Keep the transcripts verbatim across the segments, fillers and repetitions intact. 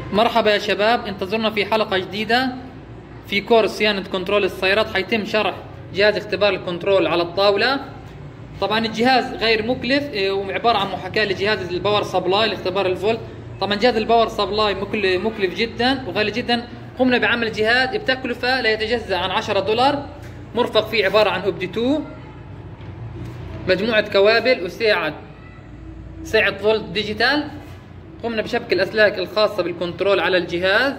مرحبا يا شباب، انتظرونا في حلقة جديدة في كورس صيانة كنترول السيارات. حيتم شرح جهاز اختبار الكنترول على الطاولة. طبعا الجهاز غير مكلف وعبارة عن محاكاة لجهاز الباور سبلاي لاختبار الفولت. طبعا جهاز الباور سبلاي مكلف جدا وغالي جدا. قمنا بعمل جهاز بتكلفة لا يتجزأ عن عشرة دولار، مرفق فيه عبارة عن اوبدي تو، مجموعة كوابل وساعة ساعة فولت ديجيتال. قمنا بشبك الأسلاك الخاصة بالكنترول على الجهاز.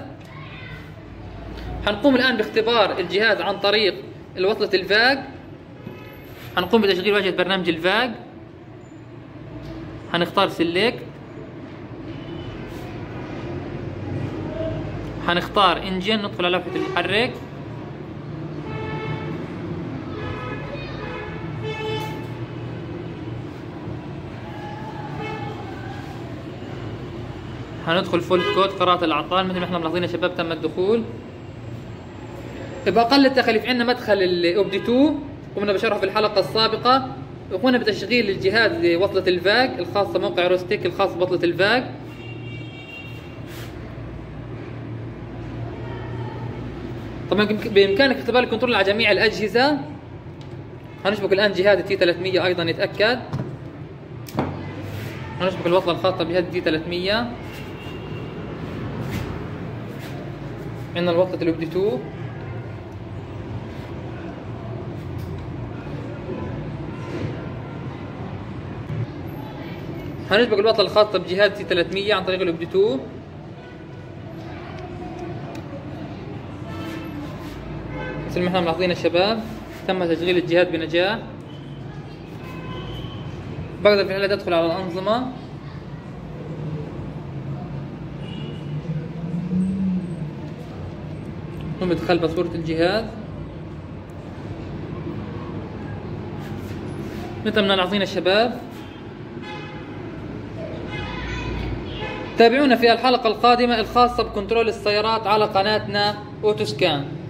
حنقوم الآن باختبار الجهاز عن طريق الوصلة الفاج. حنقوم بتشغيل واجهة برنامج الفاج. حنختار سيلكت، حنختار انجن، ندخل على لوحة المحرك. حندخل فول كود قراءة الأعطال. مثل ما احنا ملاحظين يا شباب تم الدخول. بأقل التكاليف عندنا مدخل الاوبدي تو، قمنا بشرحه في الحلقة السابقة. وقمنا بتشغيل الجهاز لوصلة الفاج الخاصة موقع روستيك الخاص بوصلة الفاج. طبعا بإمكانك اختبار الكنترول على جميع الأجهزة. هنشبك الآن جهاز تي ثلاثمية أيضا نتأكد. هنشبك الوصلة الخاصة بجهاز تي ثلاثمية. عندنا الوصلة الاوبدي تو. هنشبك الوصلة الخاصة بجهاز تي ثلاثمية عن طريق الاوبدي تو. مثل ما احنا ملاحظين يا شباب تم تشغيل الجهاز بنجاح. بقدر في الحالة ادخل على الأنظمة. قم بدخل باسورة الجهاز. مثل ما ملاحظين يا شباب. تابعونا في الحلقة القادمة الخاصة بكنترول السيارات على قناتنا أوتوسكان.